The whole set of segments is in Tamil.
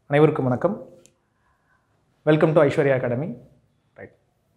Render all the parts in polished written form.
அனைவருக்கும் வணக்கம். Welcome to Aishwarya academy. Right,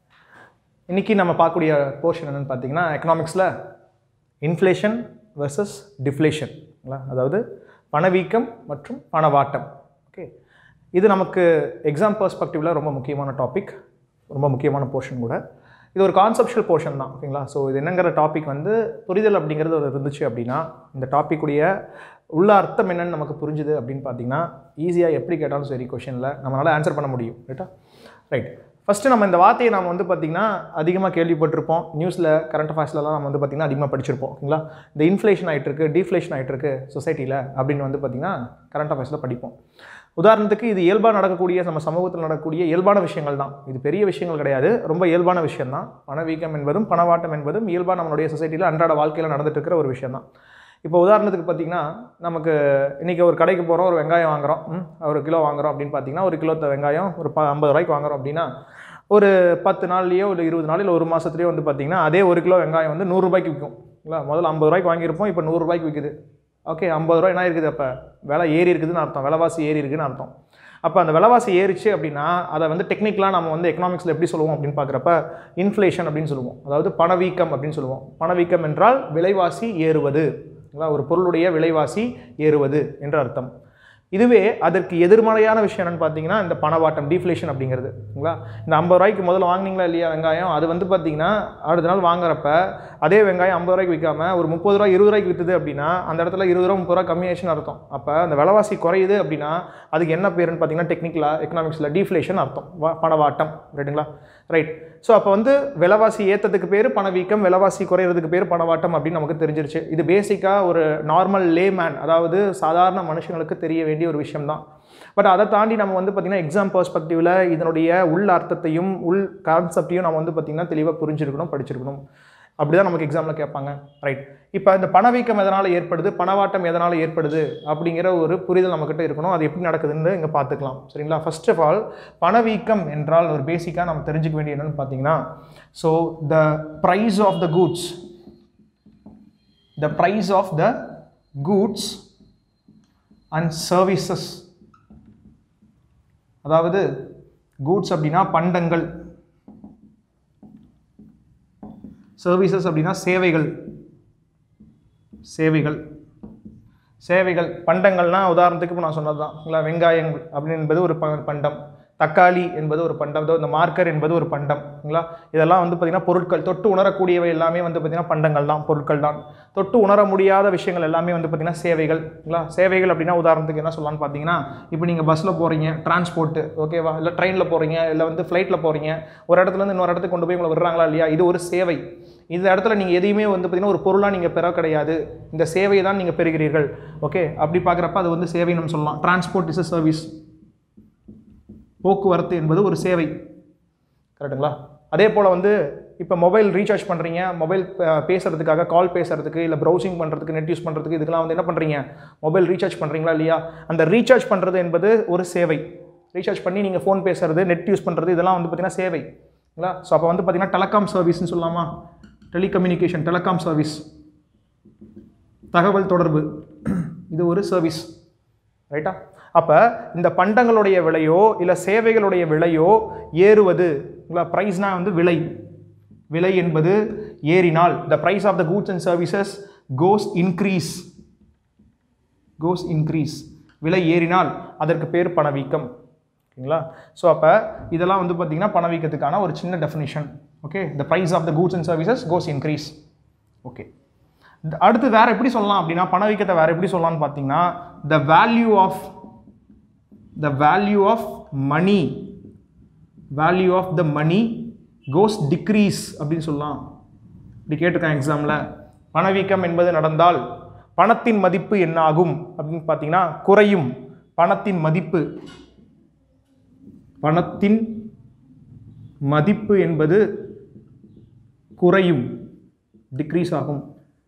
இன்றைக்கி நம்ம பார்க்கக்கூடிய போர்ஷன் என்னென்னு பார்த்தீங்கன்னா, எக்கனாமிக்ஸில் இன்ஃப்ளேஷன் வெர்சஸ் டிஃப்ளேஷன், அதாவது பணவீக்கம் மற்றும் பணவாட்டம். ஓகே, இது நமக்கு எக்ஸாம் பெர்ஸ்பெக்டிவில் ரொம்ப முக்கியமான டாபிக், ரொம்ப முக்கியமான போர்ஷன் கூட. இது ஒரு கான்செப்ஷுவல் போர்ஷன் தான். ஓகேங்களா? ஸோ இது என்னங்கிற டாபிக் வந்து புரிதல் அப்படிங்கிறது ஒரு இருந்துச்சு அப்படின்னா, இந்த டாப்பிக்குடைய உள்ள அர்த்தம் என்னென்னு நமக்கு புரிஞ்சுது அப்படின்னு பார்த்தீங்கன்னா, ஈஸியாக எப்படி கேட்டாலும் சரி கொஷனில் நம்மளால் ஆன்சர் பண்ண முடியும். ரைட்டா? ரைட், ஃபஸ்ட்டு நம்ம இந்த வார்த்தையை நம்ம வந்து பார்த்திங்கன்னா அதிகமாக கேள்விப்பட்டிருப்போம். நியூஸில், கரண்ட் அஃபேர்ஸ்லாம் நம்ம வந்து பார்த்திங்கன்னா அதிகமாக படிச்சிருப்போம். ஓகேங்களா? இந்த இன்ஃப்ளேஷன் ஆகிட்டுருக்கு, டீஃப்ளேஷன் ஆகிட்டுருக்கு சொசைட்டியில் அப்படின்னு வந்து பார்த்திங்கன்னா கரண்ட் அஃபேர்ஸில் படிப்போம். உதாரணத்துக்கு இது இயல்பாக நடக்கக்கூடிய, நம்ம சமூகத்தில் நடக்கக்கூடிய இயல்பான விஷயங்கள் தான். இது பெரிய விஷயங்கள் கிடையாது, ரொம்ப இயல்பான விஷயந்தான். பணவீக்கம் என்பதும் பணவாட்டம் என்பதும் இயல்பாக நம்மளுடைய சொசைட்டியில் அன்றாட வாழ்க்கையில் நடந்துட்டு இருக்கிற ஒரு விஷயம் தான். இப்போ உதாரணத்துக்கு பார்த்திங்கன்னா, நமக்கு இன்றைக்கி ஒரு கடைக்கு போகிறோம், ஒரு வெங்காயம் வாங்குகிறோம், ஒரு கிலோ வாங்குகிறோம் அப்படின்னு பார்த்தீங்கன்னா, ஒரு கிலோ வெங்காயம் ஒரு 50 ரூபாய்க்கு வாங்குகிறோம் அப்படின்னா, ஒரு 10 நாள்லையோ இல்லை 20 நாள் இல்லை ஒரு மாதத்துலேயோ வந்து பார்த்திங்கன்னா அதே ஒரு கிலோ வெங்காயம் வந்து 100 ரூபாய்க்கு விற்கும். இல்லை, முதல்ல 50 ரூபாய்க்கு வாங்கியிருப்போம், இப்போ 100 ரூபாய்க்கு விற்குது. ஓகே, 50 ரூபா என்ன இருக்குது, அப்போ விலை ஏறி இருக்குதுன்னு அர்த்தம், விலைவாசி ஏறி இருக்குதுன்னு அர்த்தம். அப்போ அந்த விலைவாசி ஏறிச்சு அப்படின்னா அதை வந்து டெக்னிக்கலாக நம்ம வந்து எக்கனாமிக்ஸில் எப்படி சொல்லுவோம் அப்படின்னு பார்க்குறப்ப இன்ஃப்ளேஷன் அப்படின்னு சொல்லுவோம், அதாவது பணவீக்கம் அப்படின்னு சொல்லுவோம். பணவீக்கம் என்றால் விலைவாசி ஏறுவது, ஒரு பொருளுடைய விலைவாசி ஏறுவது என்ற அர்த்தம். இதுவே அதற்கு எதிர்மறையான விஷயம் என்னென்னு பார்த்தீங்கன்னா இந்த பணவாட்டம், டீஃப்ளேஷன் அப்படிங்கிறது. ஓகேங்களா? இந்த 50 ரூபாய்க்கு முதல்ல வாங்கினீங்களா இல்லையா வெங்காயம், அது வந்து பார்த்தீங்கன்னா அடுத்த நாள் வாங்குறப்ப அதே வெங்காயம் 50 ரூபாய்க்கு விற்காமல் ஒரு 30 ரூபா 20 ரூபாய்க்கு விற்றுது அப்படின்னா அந்த இடத்துல 20 ரூபா 30 ரூபா கம்மியாச்சுன்னு அர்த்தம். அப்போ அந்த விலைவாசி குறையுது அப்படின்னா அதுக்கு என்ன பேருன்னு பார்த்தீங்கன்னா டெக்னிக்கலாக எக்கனாமிக்ஸில் டீஃப்ளேஷன் அர்த்தம், பணவாட்டம். ரைட்டுங்களா? ரைட். ஸோ அப்போ வந்து விலைவாசி ஏற்றத்துக்கு பேர் பணவீக்கம், விலைவாசி குறையிறதுக்கு பேர் பணவாட்டம் அப்படின்னு நமக்கு தெரிஞ்சிருச்சு. இது பேசிக்காக ஒரு நார்மல் லேமேன், அதாவது சாதாரண மனுஷங்களுக்கு தெரிய வேண்டிய ஒரு விஷயம்தான். பட் அதை தாண்டி நம்ம வந்து பார்த்திங்கன்னா எக்ஸாம் பெர்ஸ்பெக்டிவில் இதனுடைய உள் அர்த்தத்தையும் உள் கான்செப்டையும் நம்ம வந்து பார்த்திங்கன்னா தெளிவாக புரிஞ்சிருக்கணும், படிச்சிருக்கணும். அப்படி தான் நமக்கு எக்ஸாமில் கேட்பாங்க. ரைட், இப்போ இந்த பணவீக்கம் எதனால் ஏற்படுது, பணவாட்டம் எதனால் ஏற்படுது அப்படிங்கிற ஒரு புரிதல் நம்மக்கிட்ட இருக்கணும். அது எப்படி நடக்குதுன்னு இங்கே பார்த்துக்கலாம். சரிங்களா? ஃபர்ஸ்ட் ஆஃப் ஆல், பணவீக்கம் என்றால் ஒரு பேசிக்காக நம்ம தெரிஞ்சுக்க வேண்டிய என்னென்னு பார்த்தீங்கன்னா, so the price of the goods, the price of the goods and services, அதாவது கூட்ஸ் அப்படின்னா பண்டங்கள், சர்வீசஸ் அப்படின்னா சேவைகள், சேவைகள் சேவைகள் பண்டங்கள்னா உதாரணத்துக்கு இப்போ நான் சொன்னது தான். இல்லை, வெங்காயங்கள் அப்படின்னு என்பது ஒரு பண்டம், தக்காளி என்பது ஒரு பண்டம், இந்த மார்க்கர் என்பது ஒரு பண்டம். இல்லைங்களா? இதெல்லாம் வந்து பார்த்திங்கன்னா பொருட்கள், தொட்டு உணரக்கூடியவை எல்லாமே வந்து பார்த்திங்கன்னா பண்டங்கள் தான், பொருட்கள் தான். தொட்டு உணர முடியாத விஷயங்கள் எல்லாமே வந்து பார்த்திங்கன்னா சேவைகள். இல்லைங்களா? சேவைகள் அப்படின்னா உதாரணத்துக்கு என்ன சொல்லலாம்னு பார்த்தீங்கன்னா, இப்போ நீங்கள் பஸ்ஸில் போகிறீங்க, டிரான்ஸ்போர்ட்டு, ஓகேவா, இல்லை ட்ரெயினில் போகிறீங்க, இல்லை வந்து ஃப்ளைட்டில் போகிறீங்க, ஒரு இடத்துலேருந்து இன்னொரு இடத்துக்கு கொண்டு போய் உங்களை விடுறாங்களா இல்லையா, இது ஒரு சேவை. இந்த இடத்துல நீங்கள் எதையுமே வந்து பார்த்திங்கன்னா ஒரு பொருளாக நீங்கள் பெற கிடையாது, இந்த சேவையை தான் நீங்கள் பெறுகிறீர்கள். ஓகே, அப்படி பார்க்குறப்ப அது வந்து சேவை நம்ம சொல்லலாம். டிரான்ஸ்போர்ட் இஸ் அ சர்வீஸ், போக்குவரத்து என்பது ஒரு சேவை. கரெக்டுங்களா? அதே போல் வந்து இப்போ மொபைல் ரீசார்ஜ் பண்ணுறீங்க, மொபைல் பேசுகிறதுக்காக, கால் பேசுகிறதுக்கு, இல்லை ப்ரௌசிங் பண்ணுறதுக்கு, நெட் யூஸ் பண்ணுறதுக்கு, இதுக்கெல்லாம் வந்து என்ன பண்ணுறீங்க, மொபைல் ரீசார்ஜ் பண்ணுறீங்களா இல்லையா, அந்த ரீசார்ஜ் பண்ணுறது என்பது ஒரு சேவை. ரீசார்ஜ் பண்ணி நீங்கள் ஃபோன் பேசுகிறது, நெட் யூஸ் பண்ணுறது, இதெல்லாம் வந்து பார்த்திங்கன்னா சேவை. இல்லைங்களா? ஸோ அப்போ வந்து பார்த்திங்கன்னா டெலகாம் சர்வீஸ்ன்னு சொல்லலாமா, டெலிகம்யூனிகேஷன், டெலகாம் சர்வீஸ், தகவல் தொடர்பு, இது ஒரு சர்வீஸ். ரைட்டா? அப்போ இந்த பண்டங்களுடைய விலையோ இல்லை சேவைகளுடைய விலையோ ஏறுவது, ப்ரைஸ்னால் வந்து விலை, விலை என்பது ஏறினால், the price of the goods and services goes increase, goes increase, விலை ஏறினால் அதற்கு பேர் பணவீக்கம். ஓகேங்களா? ஸோ அப்போ இதெல்லாம் வந்து பார்த்திங்கன்னா பணவீக்கத்துக்கான ஒரு சின்ன definition. Okay, the price of the goods and services goes increase. Okay, அடுத்து வேறு எப்படி சொல்லலாம் அப்படின்னா, பணவீக்கத்தை வேறு எப்படி சொல்லலாம்னு பார்த்தீங்கன்னா, the value of money, value of the money goes decrease அப்படின்னு சொல்லலாம். இப்படி கேட்டிருக்கேன் எக்ஸாமில். பணவீக்கம் என்பது நடந்தால் பணத்தின் மதிப்பு என்ன ஆகும் அப்படின்னு பார்த்தீங்கன்னா குறையும். பணத்தின் மதிப்பு, பணத்தின் மதிப்பு என்பது குறையும், டிக்ரீஸ் ஆகும்.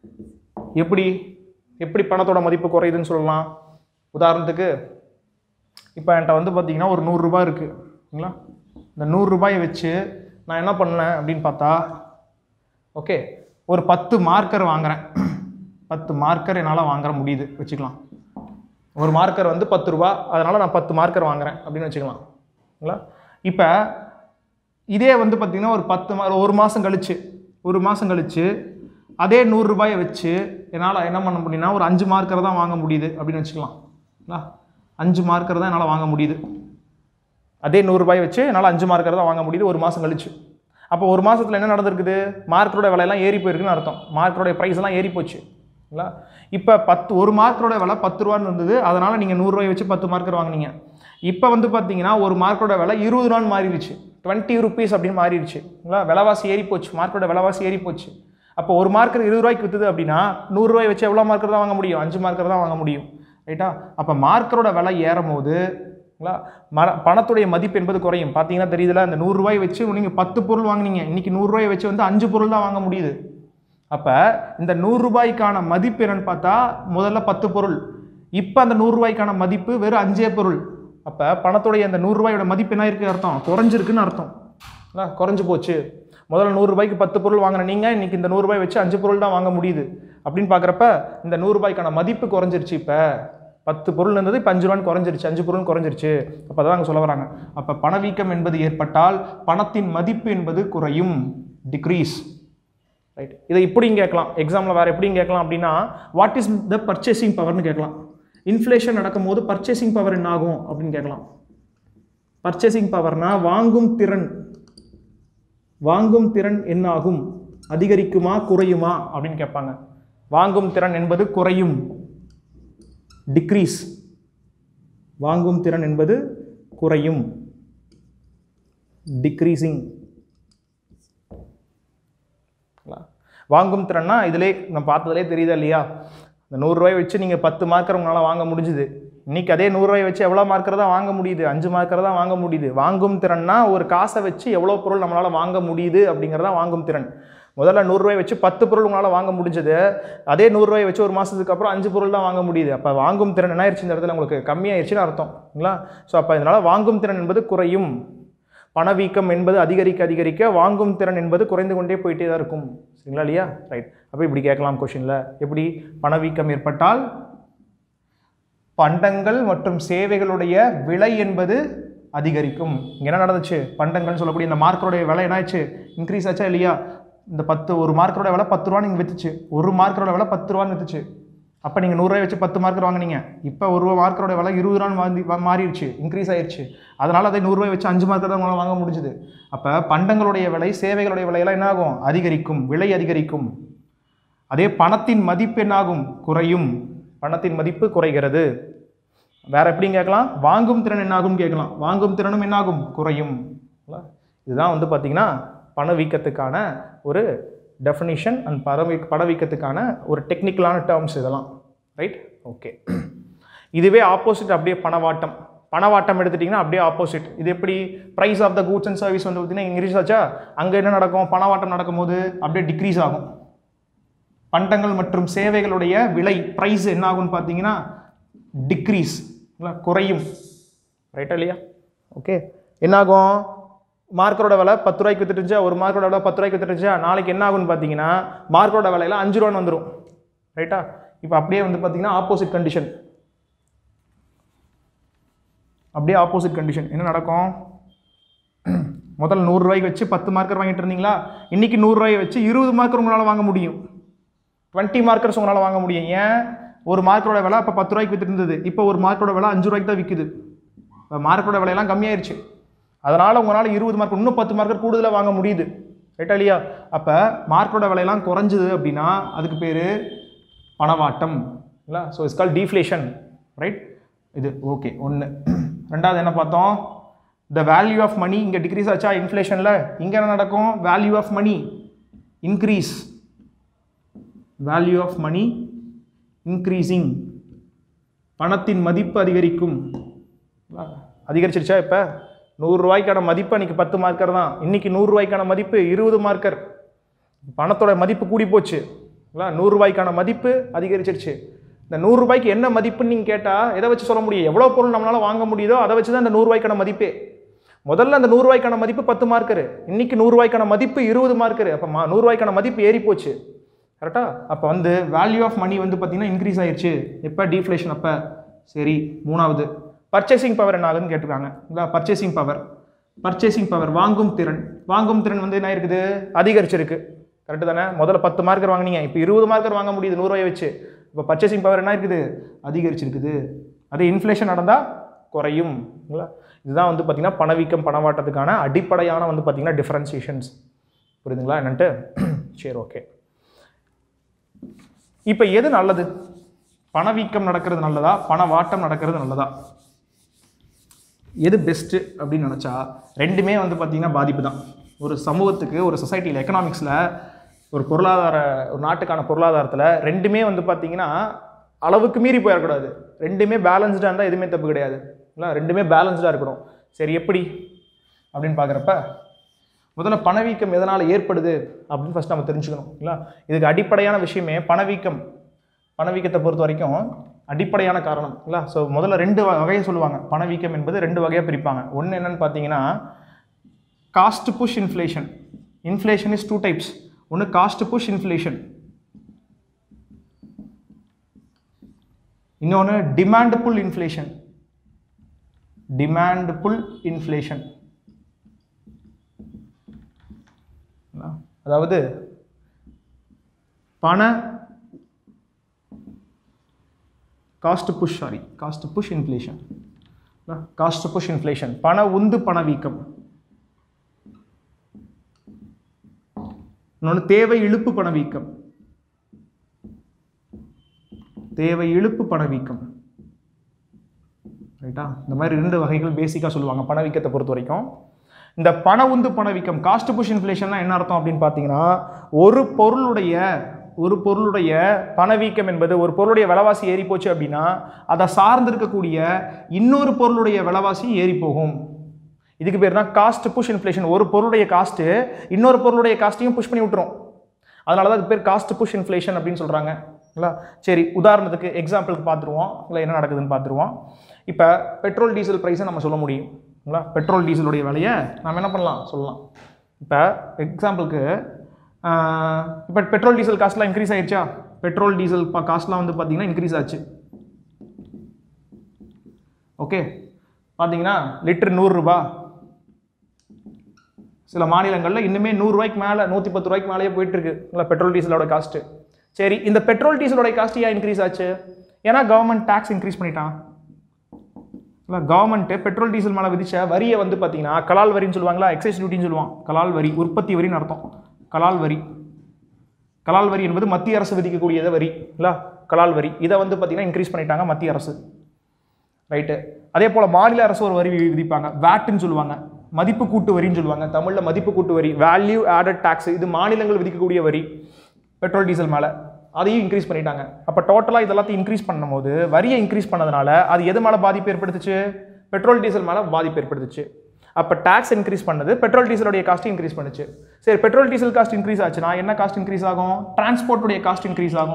எப்படி பணத்தோட மதிப்பு குறையுதுன்னு சொல்லலாம். உதாரணத்துக்கு இப்போ என்கிட்ட வந்து பார்த்திங்கன்னா ஒரு 100 ரூபாய் இருக்குங்களா, இந்த 100 ரூபாயை வச்சு நான் என்ன பண்ணேன் அப்படின்னு பார்த்தா, ஓகே, ஒரு 10 மார்க்கர் வாங்குகிறேன். 10 மார்க்கர் என்னால் வாங்க முடியுது வச்சுக்கலாம். ஒரு மார்க்கர் வந்து 10 ரூபா, அதனால் நான் 10 மார்க்கர் வாங்குறேன் அப்படின்னு வச்சுக்கலாம்ங்களா. இப்போ இதே வந்து பார்த்திங்கன்னா ஒரு மாதம் கழிச்சு அதே 100 ரூபாயை வச்சு என்னால் என்ன பண்ண முடியும்னா ஒரு 5 மார்க்கர் தான் வாங்க முடியுது அப்படின்னு வச்சுக்கலாம்ங்களா. 5 மார்க்கர் தான் என்னால் வாங்க முடியுது. அதே 100 ரூபாயை வச்சு என்னால் 5 மார்க்கர் தான் வாங்க முடியுது ஒரு மாதம் கழிச்சு. அப்போ ஒரு மாதத்தில் என்ன நடந்திருக்குது, மார்க்கரோட விலையெல்லாம் ஏறி போயிருக்குன்னு அர்த்தம். மார்க்கரோட ப்ரைஸ் எல்லாம் ஏறி போச்சுங்களா. இப்போ ஒரு மார்க்கரோட விலை 10 ரூபான்னு இருந்தது, அதனால் நீங்கள் 100 ரூபாயை வச்சு 10 மார்க்கர் வாங்கினீங்க. இப்போ வந்து பார்த்தீங்கன்னா ஒரு மார்க்கரோட விலை 20 ரூபான்னு மாறிடுச்சு, 20 ருபீஸ் அப்படின்னு மாறிடுச்சுங்களா. விலைவாசி ஏறி போச்சு, மார்க்கரோட விலைவாசி ஏறி போச்சு. அப்போ ஒரு மார்க்கர் 20 ரூபாய்க்கு விற்றுது அப்படின்னா 100 ரூபாய் வச்சு எவ்வளோ மார்க்கர் தான் வாங்க முடியும், 5 மார்க்கர் தான் வாங்க முடியும், ரைட்டா. அப்போ மார்க்கரோட விலை ஏறும் போது பணத்துடைய மதிப்பு என்பது குறையும். பார்த்தீங்கன்னா தெரியுதுல, அந்த 100 ரூபாய் வச்சு நீங்கள் 10 பொருள் வாங்கினீங்க, இன்னைக்கு 100 ரூபாயை வச்சு வந்து 5 பொருள் தான் வாங்க முடியுது. அப்போ இந்த 100 ரூபாய்க்கான மதிப்பு என்னன்னு பார்த்தா முதல்ல 10 பொருள், இப்போ அந்த 100 ரூபாய்க்கான மதிப்பு வெறும் 5 பொருள். அப்போ பணத்துடைய அந்த 100 ரூபாயோட மதிப்பு என்ன இருக்குது அர்த்தம், குறைஞ்சிருக்குன்னு அர்த்தம். குறைஞ்சு போச்சு. முதல்ல 100 ரூபாய்க்கு 10 பொருள் வாங்கின நீங்கள் இன்னைக்கு இந்த 100 ரூபாய் வச்சு 5 பொருள் தான் வாங்க முடியுது அப்படின்னு பார்க்குறப்ப இந்த 100 ரூபாய்க்கான மதிப்பு குறைஞ்சிருச்சு. இப்போ 10 பொருள் இருந்தது, இப்போ 5 ரூபான்னு குறைஞ்சிருச்சு, 5 பொருள் குறைஞ்சிருச்சு. அப்போ அதான் அங்கே சொல்ல வராங்க. அப்போ பணவீக்கம் என்பது ஏற்பட்டால் பணத்தின் மதிப்பு என்பது குறையும், டிக்ரீஸ், ரைட். இதை இப்படியும் கேட்கலாம், எக்ஸாமில் வேறு எப்படியும் கேட்கலாம் அப்படின்னா வாட் இஸ் த பர்ச்சேசிங் பவர்னு கேட்கலாம். இன்ஃப்ளேஷன் நடக்கும் போது பர்ச்சேசிங் பவர் என்ன ஆகும் அப்படின்னு கேட்கலாம். பர்ச்சேசிங் பவர்னா வாங்கும் திறன் என்ன ஆகும், அதிகரிக்குமா குறையுமா அப்படின்னு கேட்பாங்க. வாங்கும் திறன் என்பது குறையும், டிக்ரீஸ். வாங்கும் திறன் என்பது குறையும், டிக்ரீசிங். வாங்கும் திறன்னா இதிலே நம்ம பார்த்ததுலே தெரியுதா இல்லையா, இந்த 100 ரூபாய் வச்சு நீங்கள் 10 மார்க்கர் உங்களால் வாங்க முடிஞ்சுது. இன்றைக்கி அதே 100 ரூபாய் வச்சு எவ்வளோ மார்க்கர் தான் வாங்க முடியுது, 5 மார்க்கர் தான் வாங்க முடியுது. வாங்கும் திறன்னா ஒரு காசை வச்சு எவ்வளோ பொருள் நம்மளால் வாங்க முடியுது அப்படிங்கிறதா வாங்கும் திறன். முதல்ல 100 ரூபாய் வச்சு 10 பொருள் உங்களால் வாங்க முடிஞ்சது, அதே 100 ரூபாய் வச்சு ஒரு மாதத்துக்கு அப்புறம் 5 பொருள் தான் வாங்க முடியுது. அப்போ வாங்கும் திறன் என்ன ஆயிடுச்சு, இந்த இடத்துல உங்களுக்கு கம்மியாயிருச்சுன்னு அர்த்தம்ங்களா. ஸோ அப்போ இதனால் வாங்கும் திறன் என்பது குறையும், பணவீக்கம் என்பது அதிகரிக்க வாங்கும் திறன் என்பது குறைந்து கொண்டே போயிட்டே தான் இருக்கும். சரிங்களா இல்லையா, ரைட். அப்போ இப்படி கேட்கலாம் கொஷினில், எப்படி பணவீக்கம் ஏற்பட்டால் பண்டங்கள் மற்றும் சேவைகளுடைய விலை என்பது அதிகரிக்கும். இங்கே என்ன நடந்துச்சு, பண்டங்கள்னு சொல்லக்கூடிய இந்த மார்க்கருடைய விலை என்ன ஆச்சு, இன்க்ரீஸ் ஆச்சா இல்லையா. இந்த ஒரு மார்க்கரோட விலை 10 ரூபான்னு நீங்கள் விற்றுச்சு, ஒரு மார்க்கரோட விலை 10 ரூபான்னு விற்றுச்சு. அப்போ நீங்கள் 100 ரூபாய் வச்சு 10 மார்க்கர் வாங்கினீங்க, இப்போ ஒரு மார்க்கரோட விலை 20 ரூபான்னு மாறிடுச்சு, இன்க்ரீஸ் ஆயிடுச்சு. அதனால் அதை 100 ரூபாய் வச்சு 5 மார்க்கர் தான் உங்களால் வாங்க முடிஞ்சுது. அப்போ பண்டங்களுடைய விலை சேவைகளுடைய விலையெல்லாம் என்ன ஆகும், அதிகரிக்கும், விலை அதிகரிக்கும். அதே பணத்தின் மதிப்பு என்னாகும், குறையும், பணத்தின் மதிப்பு குறைகிறது. வேற எப்படின்னு கேட்கலாம், வாங்கும் திறன் என்னாகும் கேட்கலாம், வாங்கும் திறனும் என்னாகும், குறையும். இதுதான் வந்து பார்த்தீங்கன்னா பணவீக்கத்துக்கான ஒரு டெஃபினிஷன் அண்ட் பணவீக்கத்துக்கான ஒரு டெக்னிக்கலான டேர்ம்ஸ் இதெல்லாம், ரைட். ஓகே, இதுவே ஆப்போசிட் அப்படியே பணவாட்டம் எடுத்துட்டிங்கன்னா அப்படியே ஆப்போசிட். இது எப்படி, price of the goods and service வந்து பார்த்தீங்கன்னா இன்க்ரீஸ் ஆச்சா, அங்கே என்ன நடக்கும், பணவாட்டம் நடக்கும்போது அப்படியே டிக்ரீஸ் ஆகும். பண்டங்கள் மற்றும் சேவைகளுடைய விலை ப்ரைஸ் என்ன ஆகும்னு பார்த்தீங்கன்னா டிக்ரீஸ், குறையும், ரைட்டா இல்லையா. ஓகே, என்னாகும், மார்க்கரோட விலை 10 ரூபாய்க்கு வித்துட்டுச்சா, ஒரு மார்க்கரோட விலை 10 ரூபாய்க்கு வித்துட்டுச்சா, நாளைக்கு என்ன ஆகும்னு பார்த்தீங்கன்னா மார்க்கரோட விலையெல்லாம் 5 ரூபான்னு வந்துடும், ரைட்டா. இப்போ அப்படியே வந்து பார்த்தீங்கன்னா ஆப்போசிட் கண்டிஷன், அப்படியே ஆப்போசிட் கண்டிஷன் என்ன நடக்கும், முதல்ல 100 ரூபாய்க்கு வச்சு 10 மார்க்கர் வாங்கிட்டு இருந்தீங்களா, இன்னைக்கு 100 ரூபாயை வச்சு 20 மார்க்கர் உங்களால் வாங்க முடியும், 20 மார்க்கர்ஸ் உங்களால் வாங்க முடியும். ஏன், ஒரு மார்க்கரோட விலை அப்போ 10 ரூபாய்க்கு வித்துட்டு இருந்தது, இப்போ ஒரு மார்க்கரோட விலை 5 ரூபாய்க்கு தான் விற்குது. இப்போ மார்க்கரோட விலையெல்லாம் கம்மியாயிருச்சு, அதனால் உங்களால் 20 மார்க் இன்னும் 10 மார்க்கர் கூடுதலாக வாங்க முடியுது, ரைட்டா இல்லையா. அப்போ மார்க்கரோட விலையெல்லாம் குறைஞ்சிது அப்படின்னா அதுக்கு பேர் பணவாட்டம், இல்லை. So it's call deflation, right. இது ஓகே ஒன்று. ரெண்டாவது என்ன பார்த்தோம், த வேல்யூ ஆஃப் மணி இங்கே டிக்ரீஸ் ஆச்சா இன்ஃப்ளேஷனில், இங்கே என்ன நடக்கும், value of money increase, value of money increasing, பணத்தின் மதிப்பு அதிகரிக்கும். அதிகரிச்சிருச்சா, இப்போ 100 ரூபாய்க்கான மதிப்பு அன்றைக்கி 10 மார்க்கர் தான், இன்றைக்கி 100 ரூபாய்க்கான மதிப்பு 20 மார்க்கர், பணத்தோட மதிப்பு கூடி போச்சு, 100 ரூபாய்க்கான மதிப்பு அதிகரிச்சிருச்சு. இந்த 100 ரூபாய்க்கு என்ன மதிப்புன்னு நீங்கள் கேட்டால் எதை வச்சு சொல்ல முடியும், எவ்வளோ பொருள் நம்மளால் வாங்க முடியுதோ அதை வச்சு தான் இந்த 100 ரூபாய்க்கான மதிப்பே. முதல்ல அந்த 100 ரூபாய்க்கான மதிப்பு 10 மார்க்கரு, இன்னைக்கு 100 ரூபாய்க்கான மதிப்பு 20 மார்க்கரு, அப்போ 100 ரூபாய்க்கான மதிப்பு ஏறி போச்சு, கரெக்டா. அப்போ வந்து வேல்யூ ஆஃப் மணி வந்து பார்த்தீங்கன்னா இன்க்ரீஸ் ஆயிடுச்சு. எப்போ, டீஃப்ளேஷன் அப்போ, சரி, மூணாவது பர்ச்சேசிங் பவர் என்ன ஆகுதுன்னு கேட்டிருக்காங்க. இல்லை, பர்ச்சேசிங் பவர் வாங்கும் திறன் வந்து என்ன இருக்குது, அதிகரிச்சிருக்கு. கரெக்டு தானே? முதல்ல 10 மார்க்கர் வாங்கினீங்க, இப்போ 20 மார்க்கர் வாங்க முடியுது 100 ரூபாயை வச்சு. இப்போ பர்ச்சேசிங் பவர் என்ன இருக்குது, அதிகரிச்சிருக்குது. அதே இன்ஃப்ளேஷன் நடந்தால் குறையும். இதுதான் வந்து பார்த்திங்கன்னா பணவீக்கம் பணவாட்டத்துக்கான அடிப்படையான வந்து பார்த்திங்கன்னா டிஃபரன்சியேஷன்ஸ். புரியுதுங்களா என்னன்ட்டு? சரி, ஓகே. இப்போ எது நல்லது? பணவீக்கம் நடக்கிறது நல்லதா, பணவாட்டம் நடக்கிறது நல்லதா? எது பெஸ்ட்டு அப்படின்னு நினச்சா ரெண்டுமே வந்து பார்த்திங்கன்னா பாதிப்பு தான். ஒரு சமூகத்துக்கு, ஒரு சொசைட்டியில், எக்கனாமிக்ஸில், ஒரு நாட்டுக்கான பொருளாதாரத்தில் ரெண்டுமே வந்து பார்த்திங்கன்னா அளவுக்கு மீறி போயிடக்கூடாது. ரெண்டுமே பேலன்ஸ்டாக இருந்தால் எதுவுமே தப்பு கிடையாது. இல்லை, ரெண்டுமே பேலன்ஸ்டாக இருக்கணும். சரி, எப்படி அப்படின்னு பார்க்குறப்ப முதல்ல பணவீக்கம் எதனால் ஏற்படுது அப்படின்னு ஃபஸ்ட் நம்ம தெரிஞ்சுக்கணும். இல்லை, இதுக்கு அடிப்படையான விஷயமே பணவீக்கத்தை பொறுத்த வரைக்கும் அடிப்படையான காரணம். இல்லை, ஸோ முதல்ல 2 வகையை சொல்லுவாங்க. பணவீக்கம் என்பது 2 வகையாக பிரிப்பாங்க. ஒன்று என்னன்னு பார்த்தீங்கன்னா cost push inflation. Inflation is 2 types. ஒன்று காஸ்ட் புஷ் இன்ஃப்ளேஷன், இன்னொன்று டிமாண்ட் புல் இன்ஃப்ளேஷன். அதாவது காஸ்ட் புஷ் இன்ஃப்ளேஷன், பண உந்து பணவீக்கம். இன்னொன்று தேவை இழுப்பு பணவீக்கம். ரைட்டா? இந்த மாதிரி 2 வகைகள் பேசிக்காக சொல்லுவாங்க பணவீக்கத்தை பொறுத்த வரைக்கும். இந்த பண உந்து பணவீக்கம், காஸ்ட் புஷ் இன்ஃப்ளேஷன்னா என்ன அர்த்தம் அப்படின்னு பார்த்தீங்கன்னா, ஒரு பொருளுடைய பணவீக்கம் என்பது, ஒரு பொருளுடைய விலைவாசி ஏறி போச்சு அப்படின்னா அதை சார்ந்திருக்கக்கூடிய இன்னொரு பொருளுடைய விலைவாசி ஏறி போகும். இதுக்கு பேர் தான் காஸ்ட் புஷ் இன்ஃப்ளேஷன். ஒரு பொருளுடைய காஸ்ட்டு இன்னொரு பொருளுடைய காஸ்ட்டையும் புஷ் பண்ணி விட்டுரும். அதனால தான் அதுக்கு பேர் காஸ்ட் புஷ் இன்ஃப்ளேஷன் அப்படின்னு சொல்கிறாங்க. இல்லை, சரி, உதாரணத்துக்கு எக்ஸாம்பிளுக்கு பார்த்துருவோம். இல்லை, என்ன நடக்குதுன்னு பார்த்துருவோம். இப்போ பெட்ரோல் டீசல் ப்ரைஸை நம்ம சொல்ல முடியும். இல்லை, பெட்ரோல் டீசலுடைய விலையை நம்ம என்ன பண்ணலாம் சொல்லலாம். இப்போ எக்ஸாம்பிளுக்கு இப்போ பெட்ரோல் டீசல் காஸ்ட்லாம் இன்க்ரீஸ் ஆகிடுச்சா? பெட்ரோல் டீசல் காஸ்ட்லாம் வந்து பார்த்தீங்கன்னா இன்க்ரீஸ் ஆச்சு. ஓகே, பார்த்தீங்கன்னா லிட்டர் 100 ரூபா. சில மாநிலங்களில் இன்னுமே 100 ரூபாய்க்கு மேலே, 110 ரூபாய்க்கு மேலேயே போயிட்டு இருக்கு. இல்லை, பெட்ரோல் டீசலோட காஸ்ட்டு. சரி, இந்த பெட்ரோல் டீசலோட காஸ்ட் ஏன் இன்க்ரீஸ் ஆச்சு? ஏன்னா கவர்மெண்ட் டேக்ஸ் இன்க்ரீஸ் பண்ணிட்டான். இல்லை, கவர்மெண்ட்டு பெட்ரோல் டீசல் மேலே விதிச்ச வரியை வந்து பார்த்தீங்கன்னா கலால் வரின்னு சொல்லுவாங்களா, எக்ஸைஸ் டியூட்டின்னு சொல்லுவான். கலால் வரி, உற்பத்தி வரின்னு அர்த்தம். கலால் வரி என்பது மத்திய அரசு விதிக்கக்கூடியத வரி. இல்லை, கலால் வரி, இதை வந்து பார்த்தீங்கன்னா இன்க்ரீஸ் பண்ணிட்டாங்க மத்திய அரசு. ரைட்டு. அதே போல் மாநில அரசு ஒரு வரி விதிப்பாங்க, வேட்டுன்னு சொல்லுவாங்க, மதிப்பு கூட்டு வரின்னு சொல்லுவாங்க. தமிழில் மதிப்பு கூட்டு வரி, வேல்யூ ஆடட் டேக்ஸ். இது மாநிலங்கள் விதிக்கக்கூடிய வரி பெட்ரோல் டீசல் மேலே. அதையும் இன்க்ரீஸ் பண்ணிட்டாங்க. அப்போ டோட்டலாக இதெல்லாத்தையும் இன்க்ரீஸ் பண்ணும்போது, வரியை இன்க்ரீஸ் பண்ணதுனால அது எது மேலே பாதிப்பு ஏற்படுத்துச்சு? பெட்ரோல் டீசல் மேலே பாதிப்பு ஏற்படுத்துச்சு. அப்போ டேக்ஸ் இன்க்ரீஸ் பண்ணது பெட்ரோல் டீசலுடைய காஸ்ட் இன்க்ரீஸ் பண்ணுச்சு. சரி, பெட்ரோல் டீசல் காஸ்ட் இன்க்ரீஸ் ஆச்சுன்னா என்ன காஸ்ட் இன்க்ரீஸ் ஆகும்? டிரான்ஸ்போர்ட்டுடைய காஸ்ட் இன்க்ரீஸ் ஆகும்.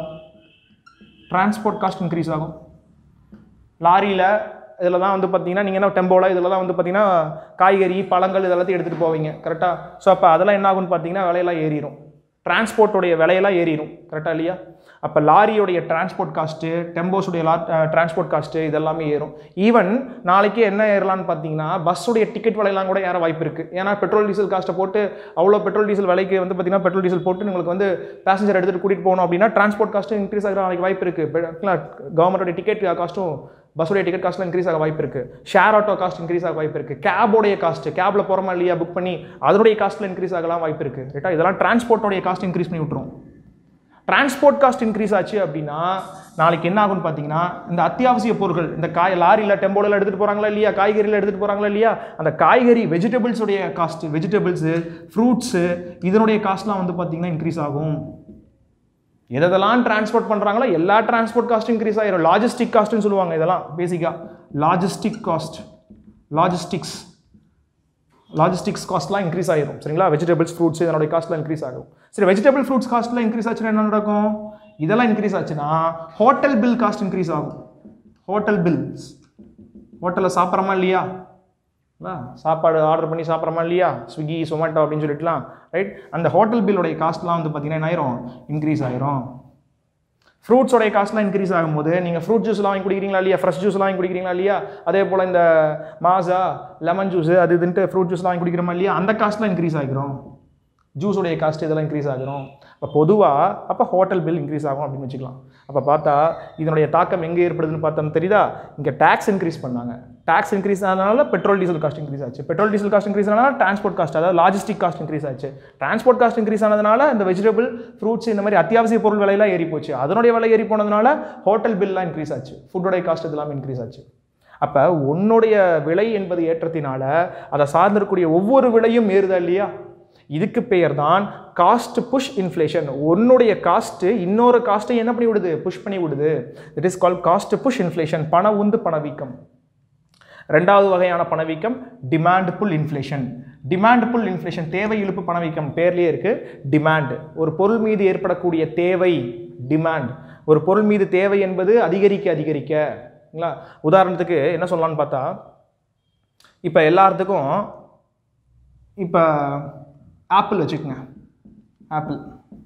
லாரியில் இதில் தான் வந்து பார்த்தீங்கன்னா நீங்கள் என்ன டெம்போவில் இதில் தான் வந்து பார்த்தீங்கன்னா காய்கறி பழங்கள் இதெல்லாத்தையும் எடுத்துகிட்டு போவீங்க. கரெக்டாக? ஸோ அப்போ அதெல்லாம் என்ன ஆகும்னு பார்த்தீங்கன்னா விலையெல்லாம் ஏறிடும். டிரான்ஸ்போர்ட்டோடைய விலையெல்லாம் ஏறிடும். கரெக்டாக இல்லையா? அப்போ லாரியோடைய டிரான்ஸ்போர்ட் காஸ்ட்டு, டெம்போஸுடைய டிரான்ஸ்போர்ட் காஸ்ட்டு இதெல்லாமே ஏறும். ஈவன் நாளைக்கு என்ன ஏறலான்னு பார்த்தீங்கன்னா பஸ்ஸுடைய டிக்கெட் விலையெல்லாம் கூட ஏற வாய்ப்பு இருக்குது. ஏன்னா பெட்ரோல் டீசல் காஸ்ட்டை போட்டு அவ்வளோ பெட்ரோல் டீசல் விலைக்கு வந்து பார்த்தீங்கன்னா பெட்ரோல் டீசல் போட்டு உங்களுக்கு வந்து பேசஞ்சர் எடுத்துகிட்டு கூட்டிகிட்டு போகணும் அப்படின்னா டிரான்ஸ்போர்ட் காஸ்ட்டும் இன்க்ரீஸ் ஆகிற நாளைக்கு வாய்ப்பு இருக்குது. கவர்மெண்ட்டோடைய டிக்கெட் காஸ்ட்டும் பஸ்ஸுடைய டிக்கெட் காஸ்ட்லாம் இன்க்ரீஸ் ஆக வாய்ப்பு இருக்குது. ஷேர் ஆட்டோ காஸ்ட் இன்க்ரீஸ் ஆக வாய்ப்பு இருக்குது. கேபோடைய காஸ்ட், கேபில் போகிறோமா இல்லையா புக் பண்ணி அதனுடைய காஸ்ட்டில் இன்க்ரீஸ் ஆகலாம் வாய்ப்பு இருக்குது. ரைட்டா? இதெல்லாம் டிரான்ஸ்போர்ட்டோடைய காஸ்ட் இன்க்ரீஸ் பண்ணி விட்டுரும். டிரான்ஸ்போர்ட் காஸ்ட் இன்க்ரீஸ் ஆச்சு அப்படின்னா நாளைக்கு என்ன ஆகும்னு பார்த்தீங்கன்னா இந்த அத்தியாவசிய பொருட்கள், இந்த லாரியில் டெம்போவில் எடுத்துகிட்டு போகிறாங்களா இல்லையா, காய்கறியில் எடுத்துகிட்டு போகிறாங்களா இல்லையா, அந்த காய்கறி வெஜிடபிள்ஸுடைய காஸ்ட், வெஜிடபிள்ஸு ஃப்ரூட்ஸு இதனுடைய காஸ்ட்லாம் வந்து பார்த்தீங்கன்னா இன்க்ரீஸ் ஆகும். எதெல்லாம் டிரான்ஸ்போர்ட் பண்ணுறாங்களோ எல்லா டிரான்ஸ்போர்ட் காஸ்ட்டும் இன்க்ரீஸ் ஆகிடும். லாஜிஸ்டிக் காஸ்ட்னு சொல்லுவாங்க. இதெல்லாம் பேசிக்காக லாஜிஸ்டிக் காஸ்ட், லாஜிஸ்டிக்ஸ் காஸ்ட்லாம் இன்க்ரீஸ் ஆகிடும். சரிங்களா? வெஜிடபிள்ஸ் ஃப்ரூட்ஸ் இதனுடைய காஸ்ட்லாம் இன்க்ரீஸ் ஆகும். சரி, வெஜிடபிள் ஃப்ரூட்ஸ் காஸ்ட்லாம் இன்க்ரீஸ் ஆச்சுன்னா என்ன நடக்கும்? இதெல்லாம் இன்க்ரீஸ் ஆச்சுன்னா ஹோட்டல் பில் காஸ்ட் இன்க்ரீஸ் ஆகும். ஹோட்டல் பில்ஸ், ஹோட்டலில் சாப்பிட்றோமா இல்லையா, சாப்பாடு ஆர்டர் பண்ணி சாப்பிட்றோமா இல்லையா, ஸ்விக்கி சொமேட்டோ அப்படின்னு சொல்லிட்டுலாம், ரைட்? அந்த ஹோட்டல் பில்லுடைய காஸ்ட்லாம் வந்து பார்த்தீங்கன்னா என்ன ஆயிரும்? இன்க்ரீஸ் ஆயிரும். ஃப்ரூட்ஸோடைய காஸ்ட்லாம் இன்க்ரீஸ் ஆகும்போது நீங்கள் ஃப்ரூட் ஜூஸ்லாம் வாங்கி குடிக்கிறீங்களா இல்லையா, ஃப்ரெஷ் ஜூஸ்லாம் வாங்கி குடிக்கிறீங்களா இல்லையா, அதே போல் இந்த மாசா லெமன் ஜூஸ் அது இதுன்ட்டு ஃப்ரூட் ஜூஸ்லாம் வாங்கி குடிக்கிறோமா இல்லையா, அந்த காஸ்ட்லாம் இன்க்ரீஸ் ஆகிரும். ஜூஸோடைய காஸ்ட் இதெல்லாம் இன்க்ரீஸ் ஆகிரும். அப்போ பொதுவாக அப்போ ஹோட்டல் பில் இன்க்ரீஸ் ஆகும் அப்படின்னு வச்சுக்கலாம். அப்போ பார்த்தா இதனுடைய தாக்கம் எங்கே ஏற்படுதுன்னு பார்த்தோம் தெரியுதா, இங்கே டேக்ஸ் இன்க்ரீஸ் பண்ணாங்க. டேக்ஸ் இன்க்ரீஸ் ஆனதுனால பெட்ரோல் டீசல் காஸ்ட் இன்க்ரீஸ் ஆச்சு. பெட்ரோல் டீசல் காஸ்ட் இன்க்ரீஸ் ஆனதுனால டிரான்ஸ்போர்ட் காஸ்ட், அதாவது லாஜிஸ்டிக் காஸ்ட் இன்க்ரீஸ் ஆச்சு. டிரான்ஸ்போர்ட் காஸ்ட் இன்க்ரீஸ் ஆனதுனால இந்த வெஜிடபிள் ஃப்ரூட்ஸ் இந்த மாதிரி அத்தியாவசிய பொருள் விலையெல்லாம் ஏறி போச்சு. அதனுடைய விலை ஏறி போனதுனால ஹோட்டல் பில்லாம் இன்க்ரீஸ் ஆச்சு. ஃபுட்டோடைய காஸ்ட் இதெல்லாம் இன்க்ரீஸ் ஆச்சு. அப்போ உன்னுடைய விலை என்பது ஏற்றத்தினால அதை சார்ந்திருக்கக்கூடிய ஒவ்வொரு விலையும் ஏறுதா இல்லையா, இதுக்கு பெயர் தான் காஸ்ட் புஷ் இன்ஃப்ளேஷன். உன்னுடைய காஸ்ட்டு இன்னொரு காஸ்ட்டை என்ன பண்ணி விடுது, புஷ் பண்ணி விடுது. It is called cost push inflation, பண உந்து பணவீக்கம். ரெண்டாவது வகையான பணவீக்கம் demand pull inflation. Demand pull inflation தேவை இழுப்பு பணவீக்கம், பேர்லேயே இருக்கு டிமாண்ட். ஒரு பொருள் மீது ஏற்படக்கூடிய தேவை டிமாண்ட். ஒரு பொருள் மீது தேவை என்பது அதிகரிக்க அதிகரிக்கங்களா. உதாரணத்துக்கு என்ன சொல்லலாம்னு பார்த்தா, இப்போ எல்லாத்துக்கும் இப்போ ஆப்பிள் வச்சுக்கோங்க, ஆப்பிள்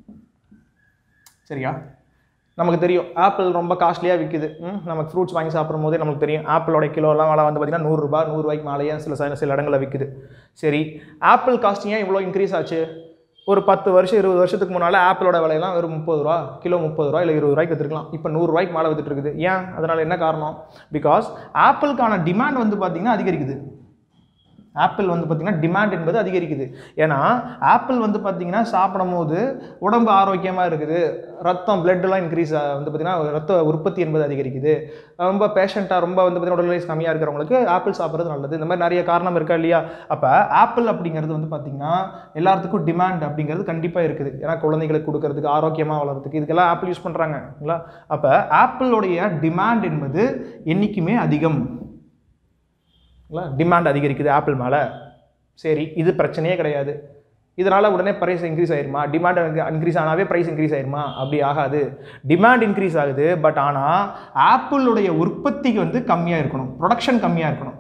சரியா, நமக்கு தெரியும் ஆப்பிள் ரொம்ப காஸ்ட்லியாக விற்குது. நமக்கு ஃப்ரூட்ஸ் வாங்கி சாப்பிடும் போதே நமக்கு தெரியும் ஆப்பிளோட கிலோலாம் விலை வந்து பார்த்திங்கன்னா 100 ரூபா 100 ரூபாய்க்கு மேலேயே சில இடங்களில் விற்குது. சரி, ஆப்பிள் காஸ்டிங் ஏன் இவ்வளோ இன்க்ரீஸ் ஆச்சு? ஒரு 10 வருஷம் 20 வருஷத்துக்கு முன்னால் ஆப்பிளோட விலையெல்லாம் வெறும் 30 ரூபா, கிலோ 30 ரூபா இல்லை 20 ரூபாய்க்கு விற்றுருக்கலாம். இப்போ 100 ரூபாய்க்கு மேலே விற்றுட்டு இருக்குது. ஏன்? அதனால் என்ன காரணம்? பிகாஸ் ஆப்பிளுக்கான டிமாண்ட் வந்து பார்த்திங்கன்னா அதிகரிக்குது. ஆப்பிள் வந்து பார்த்திங்கன்னா டிமாண்ட் என்பது அதிகரிக்குது. ஏன்னா ஆப்பிள் வந்து பார்த்திங்கன்னா சாப்பிடும் போது உடம்பு ஆரோக்கியமாக இருக்குது, ரத்தம் பிளட்லாம் இன்க்ரீஸ் வந்து பார்த்திங்கன்னா ரத்த உற்பத்தி என்பது அதிகரிக்குது. ரொம்ப பேஷண்ட்டாக ரொம்ப வந்து பார்த்திங்கன்னா உடல் வயசு கம்மியாக இருக்கிறவங்களுக்கு ஆப்பிள் சாப்பிட்றது நல்லது. இந்த மாதிரி நிறைய காரணம் இருக்கா இல்லையா. அப்போ ஆப்பிள் அப்படிங்கிறது வந்து பார்த்திங்கன்னா எல்லாத்துக்கும் டிமாண்ட் அப்படிங்கிறது கண்டிப்பாக இருக்குது. ஏன்னா குழந்தைகளுக்கு கொடுக்கறதுக்கு, ஆரோக்கியமாக வளர்கிறதுக்கு இதுக்கெல்லாம் ஆப்பிள் யூஸ் பண்ணுறாங்களா. அப்போ ஆப்பிளோடைய டிமாண்ட் என்பது என்றைக்குமே அதிகம். டிமாண்ட் அதிகரிக்குது ஆப்பிள் மேலே. சரி, இது பிரச்சனையே கிடையாது. இதனால் உடனே ப்ரைஸ் இன்க்ரீஸ் ஆயிருமா? டிமாண்ட் இன்க்ரீஸ் ஆனாவே ப்ரைஸ் இன்க்ரீஸ் ஆயிருமா? அப்படி ஆகாது. டிமாண்ட் இன்க்ரீஸ் ஆகுது, பட் ஆனால் ஆப்பிளுடைய உற்பத்திக்கு வந்து கம்மியாக இருக்கணும், ப்ரொடக்ஷன் கம்மியாக இருக்கணும்.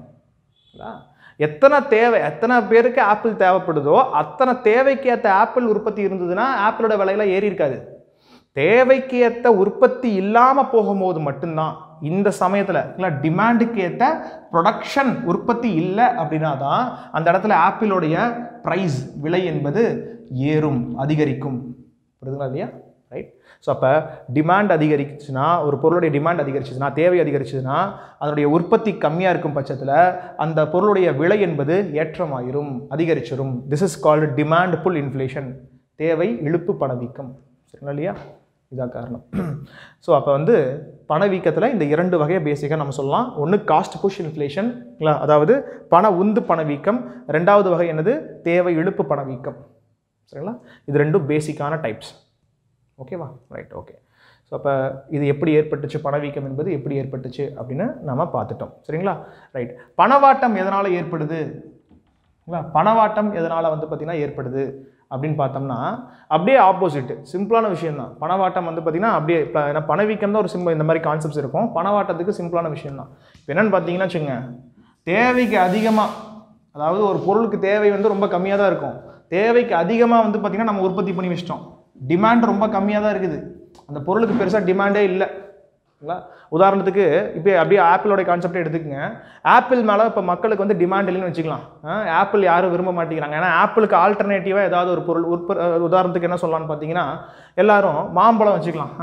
எத்தனை தேவை, எத்தனை பேருக்கு ஆப்பிள் தேவைப்படுதோ அத்தனை தேவைக்கு ஏற்ற ஆப்பிள் உற்பத்தி இருந்ததுன்னா ஆப்பிளோட விலையெல்லாம் ஏறி இருக்காது. தேவைக்கு ஏற்ற உற்பத்தி இல்லாமல் போகும்போது மட்டும்தான் இந்த சமயத்தில் டிமாண்டுக்கு ஏற்ற ப்ரொடக்ஷன் உற்பத்தி இல்லை அப்படின்னா தான் அந்த இடத்துல ஆப்பிளோடைய ப்ரைஸ் விலை என்பது ஏறும், அதிகரிக்கும். புரியுதுங்களா இல்லையா? ரைட். ஸோ அப்போ டிமாண்ட் அதிகரிச்சுன்னா, ஒரு பொருளுடைய டிமாண்ட் அதிகரிச்சுன்னா, தேவை அதிகரிச்சுன்னா, அதனுடைய உற்பத்தி கம்மியாக இருக்கும் பட்சத்தில் அந்த பொருளுடைய விலை என்பது ஏற்றமாயிரும், அதிகரிச்சிடும். This is called demand pull inflation, தேவை இழுப்பு பணவீக்கம். சரிங்களா இல்லையா? இதான் காரணம். ஸோ அப்போ வந்து பணவீக்கத்தில் இந்த 2 வகையை பேசிக்காக நம்ம சொல்லலாம். ஒன்று காஸ்ட் புஷ் இன்ஃப்ளேஷன், அதாவது பண உந்து பணவீக்கம். ரெண்டாவது வகை என்னது? தேவை இழுப்பு பணவீக்கம். சரிங்களா? இது ரெண்டும் பேசிக்கான டைப்ஸ். ஓகேவா? ரைட். ஓகே. ஸோ அப்போ இது எப்படி ஏற்பட்டுச்சு, பணவீக்கம் என்பது எப்படி ஏற்பட்டுச்சு அப்படின்னு நம்ம பார்த்துட்டோம். சரிங்களா? ரைட். பணவாட்டம் எதனால் ஏற்படுது? பணவாட்டம் எதனால் வந்து பார்த்திங்கன்னா ஏற்படுது அப்படின்னு பார்த்தோம்னா அப்படியே ஆப்போசிட், சிம்பிளான விஷயம் தான். பணவாட்டம் வந்து பார்த்திங்கன்னா அப்படியே ஏன்னா பணவீக்கம் தான் ஒரு சிம்பிள், இந்த மாதிரி கான்செப்ட்ஸ் இருக்கும். பணவாட்டத்துக்கு சிம்பிளான விஷயம் தான். இப்போ என்னென்னு பார்த்தீங்கன்னா வச்சுங்க, தேவைக்கு அதிகமாக, அதாவது ஒரு பொருளுக்கு தேவை வந்து ரொம்ப கம்மியாக தான் இருக்கும், தேவைக்கு அதிகமாக வந்து பார்த்திங்கன்னா நம்ம உற்பத்தி பண்ணி வச்சிட்டோம். டிமாண்ட் ரொம்ப கம்மியாக தான் இருக்குது, அந்த பொருளுக்கு பெருசாக டிமாண்டே இல்லை. உதாரணத்துக்கு இப்போ அப்படியே ஆப்பிளோட கான்செப்டே எடுத்துக்கங்க. ஆப்பிள் மேலே இப்போ மக்களுக்கு வந்து டிமாண்ட் இல்லைன்னு வச்சுக்கலாம். ஆப்பிள் யாரும் விரும்ப மாட்டேங்கிறாங்க. ஏன்னா ஆப்பிளுக்கு ஆல்டர்னேட்டிவாக ஏதாவது ஒரு பொருள் உதாரணத்துக்கு என்ன சொல்லலாம்னு பார்த்தீங்கன்னா, எல்லாரும் மாம்பழம் வச்சுக்கலாம்.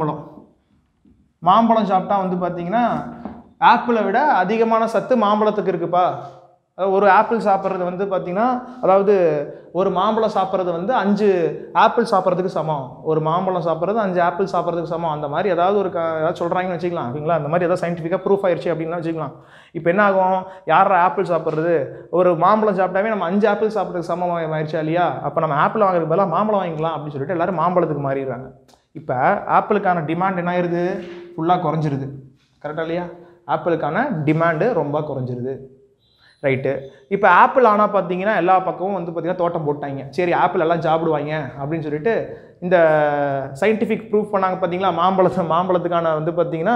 மாம்பழம் சாப்பிட்டா வந்து பார்த்தீங்கன்னா ஆப்பிளை விட அதிகமான சத்து மாம்பழத்துக்கு இருக்குப்பா. ஒரு ஆப்பிள் சாப்பிட்றது வந்து பார்த்திங்கன்னா, அதாவது ஒரு மாம்பழம் சாப்பிட்றது வந்து 5 ஆப்பிள் சாப்பிட்றதுக்கு சமம், ஒரு மாம்பழம் சாப்பிட்றது 5 ஆப்பிள் சாப்பிட்றதுக்கு சமம். அந்த மாதிரி ஏதாவது ஒரு ஏதாவது சொல்கிறாங்கன்னு வச்சுக்கலாம். ஓகேங்களா? அந்த மாதிரி ஏதாவது சயின்டிஃபிக்காக ப்ரூஃப் ஆயிடுச்சு அப்படின்னா வச்சுக்கலாம். இப்போ என்ன ஆகும், யார் ஆப்பிள் சாப்பிட்றது, ஒரு மாம்பழம் சாப்பிட்டாவே நம்ம 5 ஆப்பிள் சாப்பிட்றதுக்கு சமம் ஆயிடுச்சா இல்லையா? அப்போ நம்ம ஆப்பிள் வாங்குறதுக்கு பதிலாக மாம்பழம் வாங்கிக்கலாம் அப்படின்னு சொல்லிட்டு எல்லோரும் மாம்பழத்துக்கு மாறிடுறாங்க. இப்போ ஆப்பிளுக்கான டிமாண்ட் என்ன ஆயிடுது, ஃபுல்லாக குறைஞ்சிருது. கரெக்டாக இல்லையா? ஆப்பிளுக்கான டிமாண்டு ரொம்ப குறைஞ்சிருது. ரைட்டு. இப்போ ஆப்பிள் ஆனால் பார்த்தீங்கன்னா எல்லா பக்கமும் வந்து பார்த்திங்கன்னா தோட்டம் போட்டாங்க. சரி, ஆப்பிள் எல்லாம் சாப்பிடுவாங்க அப்படின்னு சொல்லிட்டு இந்த சயின்டிஃபிக் ப்ரூஃப் பண்ணாங்க பார்த்தீங்களா. மாம்பழத்துக்கான வந்து பார்த்திங்கன்னா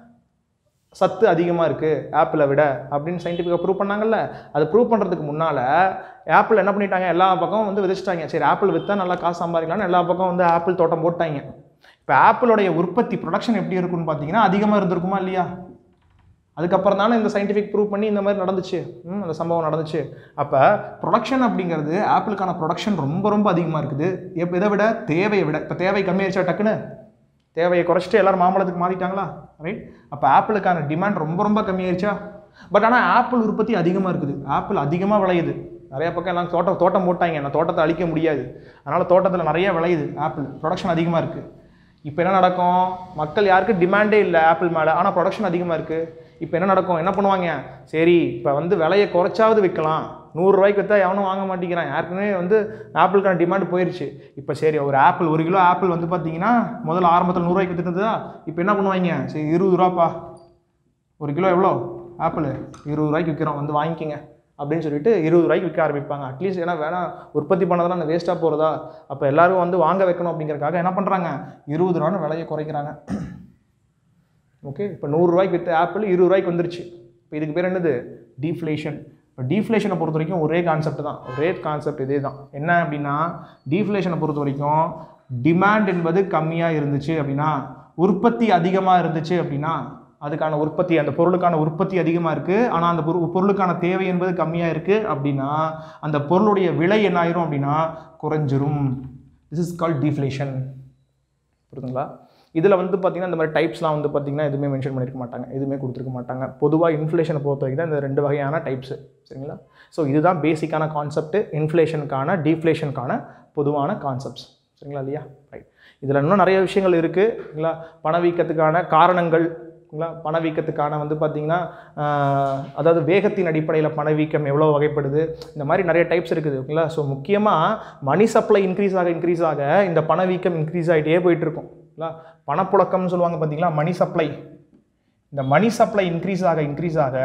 சத்து அதிகமாக இருக்குது ஆப்பிளை விட அப்படின்னு சயின்டிஃபிக்காக ப்ரூவ் பண்ணாங்கல்ல. அது ப்ரூவ் பண்ணுறதுக்கு முன்னால் ஆப்பிள் என்ன பண்ணிட்டாங்க, எல்லா பக்கமும் வந்து விதைச்சிட்டாங்க. சரி, ஆப்பிள் விற்றா நல்லா காசு சம்பாதிக்கலாம்னு எல்லா பக்கம் வந்து ஆப்பிள் தோட்டம் போட்டாங்க. இப்போ ஆப்பிளோடைய உற்பத்தி ப்ரொடக்ஷன் எப்படி இருக்குன்னு பார்த்தீங்கன்னா அதிகமாக இருந்திருக்குமா இல்லையா? அதுக்கப்புறம் தானே இந்த சயின்டிஃபிக் ப்ரூவ் பண்ணி இந்த மாதிரி நடந்துச்சு, அந்த சம்பவம் நடந்துச்சு. அப்போ ப்ரொடக்ஷன் அப்படிங்கிறது ஆப்பிளுக்கான ப்ரொடக்ஷன் ரொம்ப ரொம்ப அதிகமாக இருக்குது. இதை விட தேவையை விட. இப்போ தேவை கம்மியாயிருச்சா டக்குன்னு? தேவையை குறைச்சிட்டு எல்லோரும் மாம்பழத்துக்கு மாறிட்டாங்களா? ரைட். அப்போ ஆப்பிளுக்கான டிமாண்ட் ரொம்ப ரொம்ப கம்மியாயிருச்சா? பட் ஆனால் ஆப்பிள் உற்பத்தி அதிகமாக இருக்குது. ஆப்பிள் அதிகமாக விளையுது. நிறையா பக்கம் எல்லாம் தோட்டம் போட்டாங்க. நான் தோட்டத்தை அழிக்க முடியாது, அதனால் தோட்டத்தில் நிறைய விளையுது. ஆப்பிள் ப்ரொடக்ஷன் அதிகமாக இருக்குது. இப்போ என்ன நடக்கும்? மக்கள் யாருக்கு டிமாண்டே இல்லை ஆப்பிள் மேலே, ஆனால் ப்ரொடக்ஷன் அதிகமாக இருக்குது. இப்போ என்ன நடக்கும்? என்ன பண்ணுவாங்க? சரி இப்போ விலையை குறைச்சாவது விற்கலாம். 100 ரூபாய்க்கு விற்றா எவனும் வாங்க மாட்டேங்கிறான். யாருக்குமே ஆப்பிளுக்கான டிமாண்ட் போயிடுச்சு. இப்போ சரி ஒரு ஆப்பிள் 1 கிலோ ஆப்பிள் பார்த்தீங்கன்னா முதல்ல ஆரம்பத்தில் 100 ரூபாய்க்கு விற்றுட்டுதா. இப்போ என்ன பண்ணுவாங்க? சரி 20 ரூபாப்பா, 1 கிலோ எவ்வளோ ஆப்பிள்? 20 ரூபாய்க்கு விற்கிறோம், வாங்கிக்கோங்க அப்படின்னு சொல்லிட்டு 20 ரூபாய்க்கு விற்க ஆரம்பிப்பாங்க. அட்லீஸ்ட் ஏன்னா வேணாம் உற்பத்தி பண்ணதெல்லாம் அந்த வேஸ்ட்டாக போகிறதா, அப்போ எல்லோரும் வாங்க வைக்கணும் அப்படிங்கிறக்காக என்ன பண்ணுறாங்க? 20 ரூபான்னு விலையை குறைக்கிறாங்க. ஓகே, இப்போ 100 ரூபாய்க்கு விற்ற ஆப்பிள் 20 ரூபாய்க்கு வந்துருச்சு. இப்போ இதுக்கு பேர் என்னது? டீஃப்ளேஷன். இப்போ டீஃப்ளேஷனை பொறுத்த வரைக்கும் ஒரே கான்செப்ட் தான், ஒரே கான்செப்ட் இதே தான். என்ன அப்படின்னா டீஃப்ளேஷனை பொறுத்த வரைக்கும் டிமாண்ட் என்பது கம்மியாக இருந்துச்சு அப்படின்னா, உற்பத்தி அதிகமாக இருந்துச்சு அப்படின்னா, அதுக்கான உற்பத்தி அந்த பொருளுக்கான உற்பத்தி அதிகமாக இருக்குது, ஆனால் அந்த பொருளுக்கான தேவை என்பது கம்மியாக இருக்குது அப்படின்னா அந்த பொருளுடைய விலை என்ன ஆயிரும் அப்படின்னா குறைஞ்சிரும். This is called deflation. புரியுதுங்களா? இதில் பார்த்தீங்கன்னா இந்த மாதிரி டைப்ஸ்லாம் பார்த்தீங்கன்னா எதுவுமே மென்ஷன் பண்ணியிருக்க மாட்டாங்க, எதுவுமே கொடுத்துருக்க மாட்டாங்க. பொதுவாக இன்ஃப்ளேஷனை பொறுத்த வரைக்கும் தான் இந்த 2 வகையான டைப்ஸு. சரிங்களா? ஸோ இதுதான் பேசிக்கான கான்செப்ட். இன்ஃப்ளேஷனுக்கான டீஃப்ளேஷனுக்கான பொதுவான கான்செப்ட்ஸ். சரிங்களா இல்லையா? ரைட். இதில் இன்னும் நிறைய விஷயங்கள் இருக்குது. சரிங்களா? பணவீக்கத்துக்கான காரணங்கள், பணவீக்கத்துக்கான பார்த்தீங்கன்னா அதாவது வேகத்தின் அடிப்படையில் பணவீக்கம் எவ்வளோ வகைப்படுது, இந்த மாதிரி நிறைய டைப்ஸ் இருக்குது. ஓகேங்களா? ஸோ முக்கியமாக மணி சப்ளை இன்க்ரீஸ் ஆக இந்த பணவீக்கம் இன்க்ரீஸ் ஆகிட்டே போயிட்டுருக்கும். பணப்புழக்கம்னு சொல்லுவாங்க பார்த்தீங்களா, மணி சப்ளை. இந்த மணி சப்ளை இன்க்ரீஸ் ஆக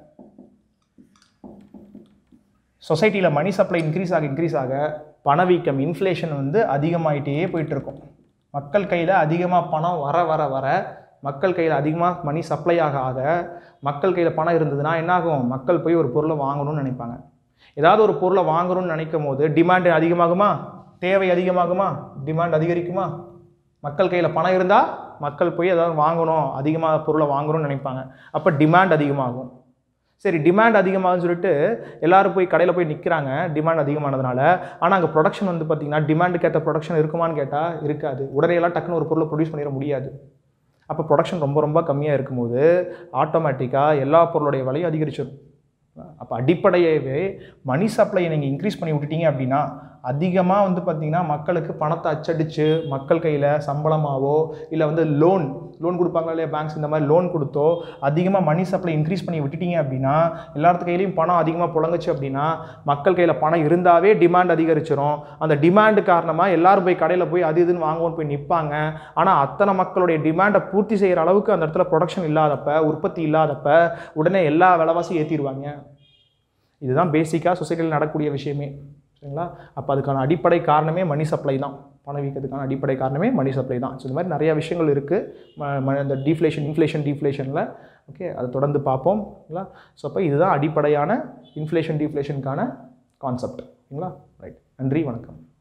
சொசைட்டியில் மணி சப்ளை இன்க்ரீஸ் ஆக பணவீக்கம் இன்ஃப்ளேஷன் அதிகமாகிட்டே போயிட்டுருக்கும். மக்கள் கையில் அதிகமாக பணம் வர மக்கள் கையில் அதிகமாக மணி சப்ளை ஆக மக்கள் கையில் பணம் இருந்ததுன்னா என்னாகும்? மக்கள் போய் ஒரு பொருளை வாங்கணும்னு நினைப்பாங்க. ஏதாவது ஒரு பொருளை வாங்கணும்னு நினைக்கும் போது டிமாண்ட் அதிகமாகுமா? தேவை அதிகமாகுமா? டிமாண்ட் அதிகரிக்குமா? மக்கள் கையில் பணம் இருந்தால் மக்கள் போய் ஏதாவது வாங்கணும், அதிகமாக பொருளை வாங்கணும்னு நினைப்பாங்க. அப்போ டிமாண்ட் அதிகமாகும். சரி, டிமாண்ட் அதிகமாகுன்னு சொல்லிட்டு எல்லோரும் போய் கடையில் போய் நிற்கிறாங்க டிமாண்ட் அதிகமானதுனால. ஆனால் அங்கே ப்ரொடக்ஷன் பார்த்தீங்கன்னா டிமாண்டுக்கு ஏற்ற ப்ரொடக்ஷன் இருக்குமான்னு கேட்டால் இருக்காது. உடனே எல்லாம் டக்குன்னு ஒரு பொருளை ப்ரொடியூஸ் பண்ணிட முடியாது. அப்போ ப்ரொடக்ஷன் ரொம்ப ரொம்ப கம்மியாக இருக்கும்போது ஆட்டோமேட்டிக்காக எல்லா பொருளுடைய விலையும் அதிகரிச்சிடும். அப்போ அடிப்படையாகவே மணி சப்ளையை நீங்கள் இன்க்ரீஸ் பண்ணி விட்டுட்டீங்க அப்படின்னா அதிகமாக பார்த்தீங்கன்னா மக்களுக்கு பணத்தை அச்சடித்து மக்கள் கையில் சம்பளமாகவோ இல்லை லோன் கொடுப்பாங்க இல்லையா பேங்க்ஸ், இந்த மாதிரி லோன் கொடுத்தோ அதிகமாக மணி சப்ளை இன்க்ரீஸ் பண்ணி விட்டுட்டீங்க அப்படின்னா எல்லாத்து கையிலையும் பணம் அதிகமாக புழங்குச்சு அப்படின்னா மக்கள் கையில் பணம் இருந்தாவே டிமாண்ட் அதிகரிச்சிடும். அந்த டிமாண்டு காரணமாக எல்லோரும் போய் கடையில் போய் அது இதுன்னு வாங்குவோன்னு போய் நிற்பாங்க. ஆனால் அத்தனை மக்களுடைய டிமாண்டை பூர்த்தி செய்கிற அளவுக்கு அந்த இடத்துல ப்ரொடக்ஷன் இல்லாதப்ப, உற்பத்தி இல்லாதப்ப உடனே எல்லா விலைவாசியும் ஏற்றிடுவாங்க. இதுதான் பேசிக்காக சொசைட்டியில் நடக்கக்கூடிய விஷயமே. சரிங்களா? அப்போ அதுக்கான அடிப்படை காரணமே மணி சப்ளை தான். பணவீக்கத்துக்கான அடிப்படை காரணமே மணி சப்ளை தான். ஸோ இந்த மாதிரி நிறைய விஷயங்கள் இருக்குது இந்த டீஃப்ளேஷனில். ஓகே, அதை தொடர்ந்து பார்ப்போம். சரிங்களா? ஸோ அப்போ இதுதான் அடிப்படையான டீஃப்ளேஷனுக்கான கான்செப்ட். சரிங்களா? ரைட். நன்றி, வணக்கம்.